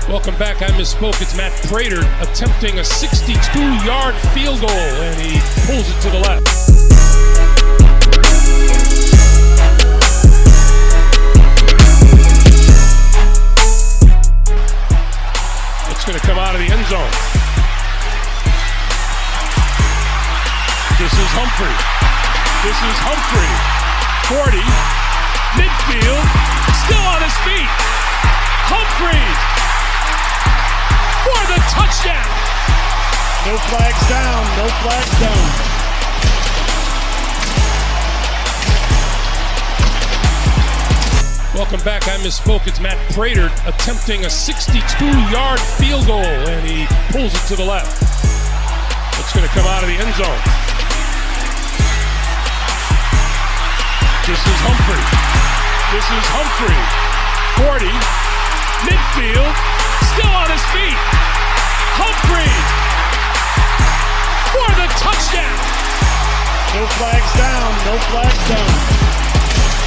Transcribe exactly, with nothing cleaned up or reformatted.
Welcome back. I misspoke. It's Matt Prater attempting a sixty-two yard field goal, and he pulls it to the left. It's going to come out of the end zone. This is Humphries. This is Humphries. forty. Midfield. Still on his feet. Humphries for the touchdown. No flags down. No flags down. Welcome back. I misspoke. It's Matt Prater attempting a sixty-two yard field goal, and he pulls it to the left. It's going to come out of the end zone. This is Humphries. This is Humphries. forty. Midfield. Still on his feet. Humphries for the touchdown. No flags down. No flags down.